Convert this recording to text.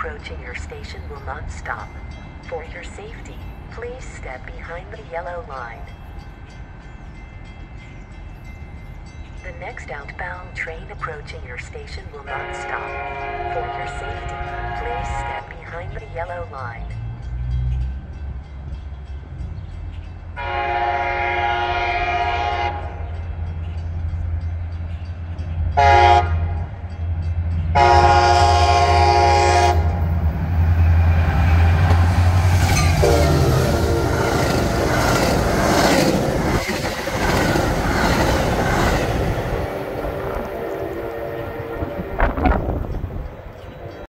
approaching your station will not stop. For your safety, please step behind the yellow line. The next outbound train approaching your station will not stop. For your safety, please step behind the yellow line.